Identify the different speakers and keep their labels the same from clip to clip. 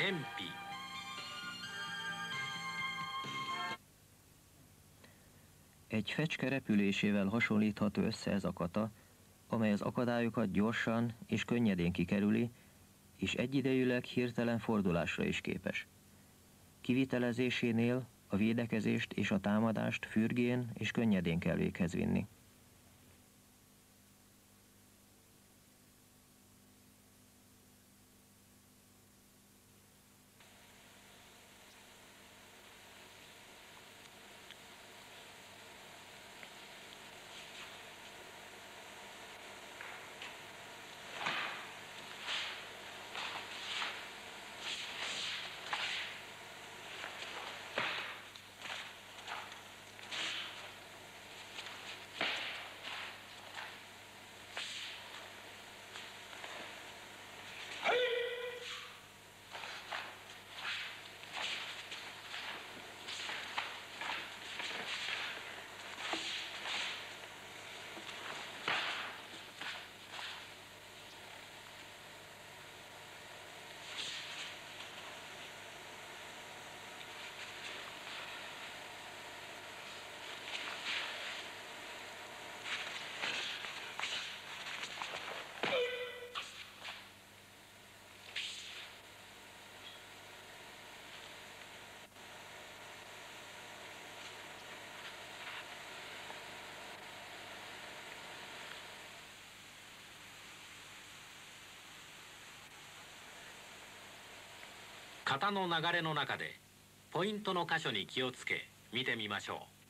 Speaker 1: 天日
Speaker 2: Egy fecske repülésével hasonlítható össze ez a kata, amely az akadályokat gyorsan és könnyedén kikerüli, és egyidejűleg hirtelen fordulásra is képes. Kivitelezésénél a védekezést és a támadást fürgén és könnyedén kell véghez vinni.
Speaker 1: 型の流れの中でポイントの箇所に気をつけ見てみましょう。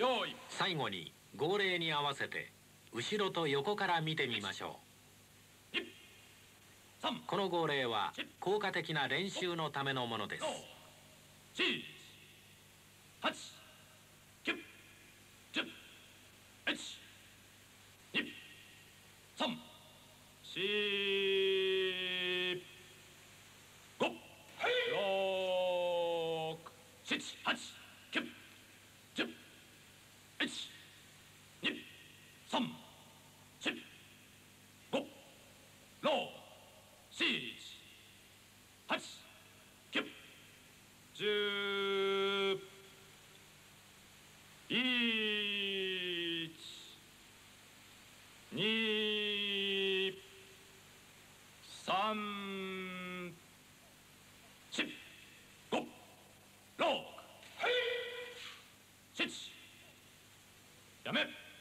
Speaker 3: 用意。
Speaker 1: 最後に号令に合わせて後ろと横から見てみましょう。
Speaker 3: 3、
Speaker 1: この号令は効果的な練習のためのものです。
Speaker 3: 7、8、9、10、1、2、3、4、5、6、7、8、9、10、1、2、3、4、5、6、7、8、9、10、1、2、3、4、5、6、7、やめ。